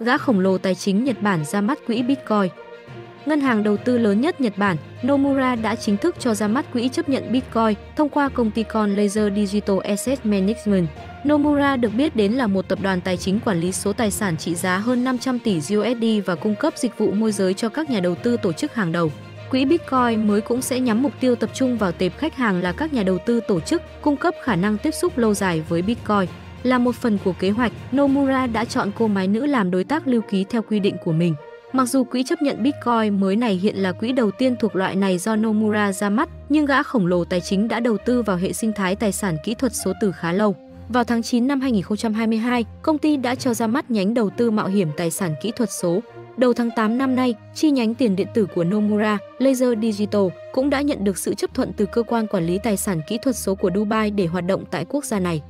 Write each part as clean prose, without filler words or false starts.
gã khổng lồ tài chính Nhật Bản ra mắt quỹ Bitcoin. Ngân hàng đầu tư lớn nhất Nhật Bản, Nomura đã chính thức cho ra mắt quỹ chấp nhận Bitcoin thông qua công ty con Laser Digital Asset Management. Nomura được biết đến là một tập đoàn tài chính quản lý số tài sản trị giá hơn 500 tỷ USD và cung cấp dịch vụ môi giới cho các nhà đầu tư tổ chức hàng đầu. Quỹ Bitcoin mới cũng sẽ nhắm mục tiêu tập trung vào tệp khách hàng là các nhà đầu tư tổ chức, cung cấp khả năng tiếp xúc lâu dài với Bitcoin. Là một phần của kế hoạch, Nomura đã chọn cô máy nữ làm đối tác lưu ký theo quy định của mình. Mặc dù quỹ chấp nhận Bitcoin mới này hiện là quỹ đầu tiên thuộc loại này do Nomura ra mắt, nhưng gã khổng lồ tài chính đã đầu tư vào hệ sinh thái tài sản kỹ thuật số từ khá lâu. Vào tháng 9 năm 2022, công ty đã cho ra mắt nhánh đầu tư mạo hiểm tài sản kỹ thuật số. Đầu tháng 8 năm nay, chi nhánh tiền điện tử của Nomura, Laser Digital, cũng đã nhận được sự chấp thuận từ cơ quan quản lý tài sản kỹ thuật số của Dubai để hoạt động tại quốc gia này.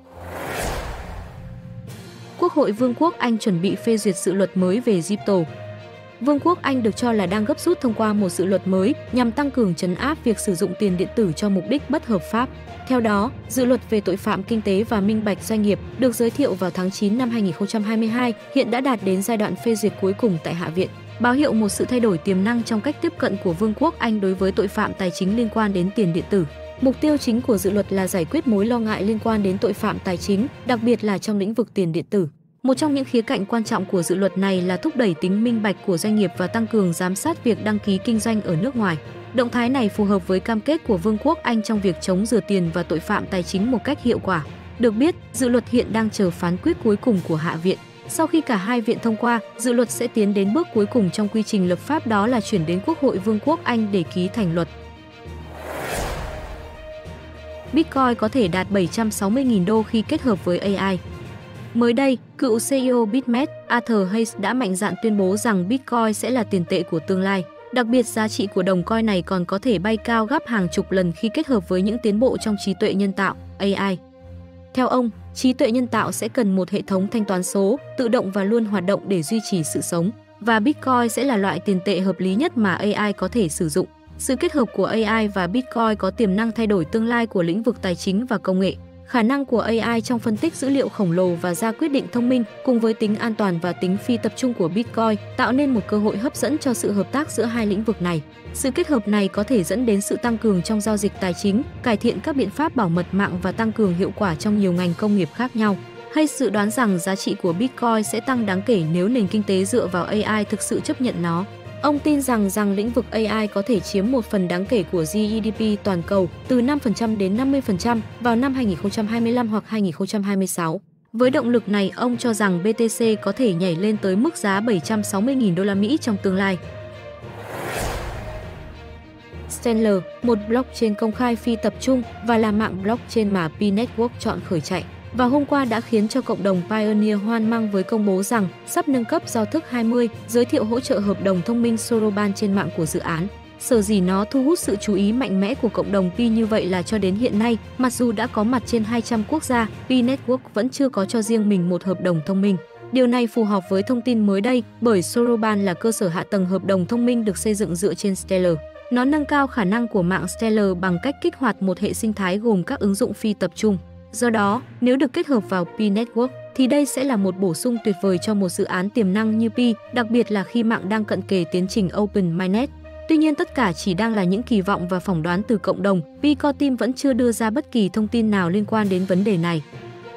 Quốc hội Vương quốc Anh chuẩn bị phê duyệt dự luật mới về crypto. Vương quốc Anh được cho là đang gấp rút thông qua một dự luật mới nhằm tăng cường trấn áp việc sử dụng tiền điện tử cho mục đích bất hợp pháp. Theo đó, dự luật về tội phạm kinh tế và minh bạch doanh nghiệp được giới thiệu vào tháng 9 năm 2022 hiện đã đạt đến giai đoạn phê duyệt cuối cùng tại Hạ viện, báo hiệu một sự thay đổi tiềm năng trong cách tiếp cận của Vương quốc Anh đối với tội phạm tài chính liên quan đến tiền điện tử. Mục tiêu chính của dự luật là giải quyết mối lo ngại liên quan đến tội phạm tài chính, đặc biệt là trong lĩnh vực tiền điện tử. Một trong những khía cạnh quan trọng của dự luật này là thúc đẩy tính minh bạch của doanh nghiệp và tăng cường giám sát việc đăng ký kinh doanh ở nước ngoài. Động thái này phù hợp với cam kết của Vương quốc Anh trong việc chống rửa tiền và tội phạm tài chính một cách hiệu quả. Được biết, dự luật hiện đang chờ phán quyết cuối cùng của Hạ viện. Sau khi cả hai viện thông qua, dự luật sẽ tiến đến bước cuối cùng trong quy trình lập pháp, đó là chuyển đến Quốc hội Vương quốc Anh để ký thành luật. Bitcoin có thể đạt 760.000 đô khi kết hợp với AI. Mới đây, cựu CEO BitMEX Arthur Hayes đã mạnh dạn tuyên bố rằng Bitcoin sẽ là tiền tệ của tương lai. Đặc biệt, giá trị của đồng coin này còn có thể bay cao gấp hàng chục lần khi kết hợp với những tiến bộ trong trí tuệ nhân tạo, AI. Theo ông, trí tuệ nhân tạo sẽ cần một hệ thống thanh toán số, tự động và luôn hoạt động để duy trì sự sống. Và Bitcoin sẽ là loại tiền tệ hợp lý nhất mà AI có thể sử dụng. Sự kết hợp của AI và Bitcoin có tiềm năng thay đổi tương lai của lĩnh vực tài chính và công nghệ. Khả năng của AI trong phân tích dữ liệu khổng lồ và ra quyết định thông minh cùng với tính an toàn và tính phi tập trung của Bitcoin tạo nên một cơ hội hấp dẫn cho sự hợp tác giữa hai lĩnh vực này. Sự kết hợp này có thể dẫn đến sự tăng cường trong giao dịch tài chính, cải thiện các biện pháp bảo mật mạng và tăng cường hiệu quả trong nhiều ngành công nghiệp khác nhau. Hayes dự đoán rằng giá trị của Bitcoin sẽ tăng đáng kể nếu nền kinh tế dựa vào AI thực sự chấp nhận nó. Ông tin rằng lĩnh vực AI có thể chiếm một phần đáng kể của GDP toàn cầu, từ 5% đến 50% vào năm 2025 hoặc 2026. Với động lực này, ông cho rằng BTC có thể nhảy lên tới mức giá 760.000 đô la Mỹ trong tương lai. Stellar, một blockchain công khai phi tập trung và là mạng blockchain mà Pi Network chọn khởi chạy, và hôm qua đã khiến cho cộng đồng Pioneer hoang mang với công bố rằng sắp nâng cấp giao thức 20, giới thiệu hỗ trợ hợp đồng thông minh Soroban trên mạng của dự án. Sở dĩ nó thu hút sự chú ý mạnh mẽ của cộng đồng Pi như vậy là cho đến hiện nay, mặc dù đã có mặt trên 200 quốc gia, Pi Network vẫn chưa có cho riêng mình một hợp đồng thông minh. Điều này phù hợp với thông tin mới đây, bởi Soroban là cơ sở hạ tầng hợp đồng thông minh được xây dựng dựa trên Stellar. Nó nâng cao khả năng của mạng Stellar bằng cách kích hoạt một hệ sinh thái gồm các ứng dụng phi tập trung. Do đó, nếu được kết hợp vào Pi Network, thì đây sẽ là một bổ sung tuyệt vời cho một dự án tiềm năng như Pi, đặc biệt là khi mạng đang cận kề tiến trình Open Mainnet. Tuy nhiên, tất cả chỉ đang là những kỳ vọng và phỏng đoán từ cộng đồng. Pi Core Team vẫn chưa đưa ra bất kỳ thông tin nào liên quan đến vấn đề này.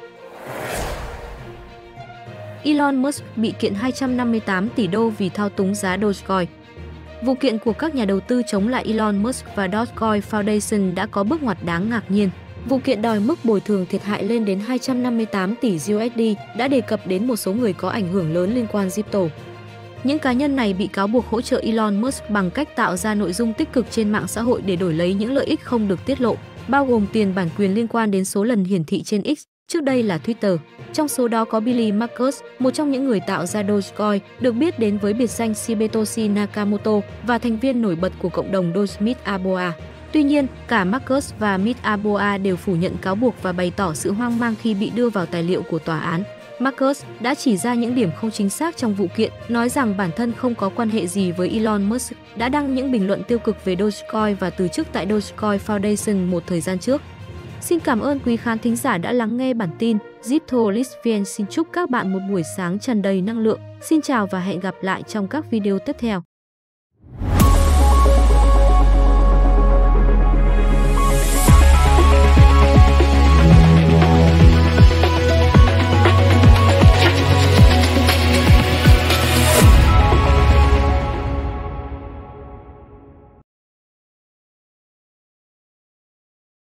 Elon Musk bị kiện 258 tỷ đô vì thao túng giá Dogecoin. Vụ kiện của các nhà đầu tư chống lại Elon Musk và Dogecoin Foundation đã có bước ngoặt đáng ngạc nhiên. Vụ kiện đòi mức bồi thường thiệt hại lên đến 258 tỷ USD đã đề cập đến một số người có ảnh hưởng lớn liên quan crypto. Những cá nhân này bị cáo buộc hỗ trợ Elon Musk bằng cách tạo ra nội dung tích cực trên mạng xã hội để đổi lấy những lợi ích không được tiết lộ, bao gồm tiền bản quyền liên quan đến số lần hiển thị trên X, trước đây là Twitter. Trong số đó có Billy Markus, một trong những người tạo ra Dogecoin, được biết đến với biệt danh Shibetoshi Nakamoto và thành viên nổi bật của cộng đồng Doge Aboa. Tuy nhiên, cả Markus và Aboa đều phủ nhận cáo buộc và bày tỏ sự hoang mang khi bị đưa vào tài liệu của tòa án. Markus đã chỉ ra những điểm không chính xác trong vụ kiện, nói rằng bản thân không có quan hệ gì với Elon Musk, đã đăng những bình luận tiêu cực về Dogecoin và từ chức tại Dogecoin Foundation một thời gian trước. Xin cảm ơn quý khán thính giả đã lắng nghe bản tin. Zipto Lisvien xin chúc các bạn một buổi sáng tràn đầy năng lượng. Xin chào và hẹn gặp lại trong các video tiếp theo.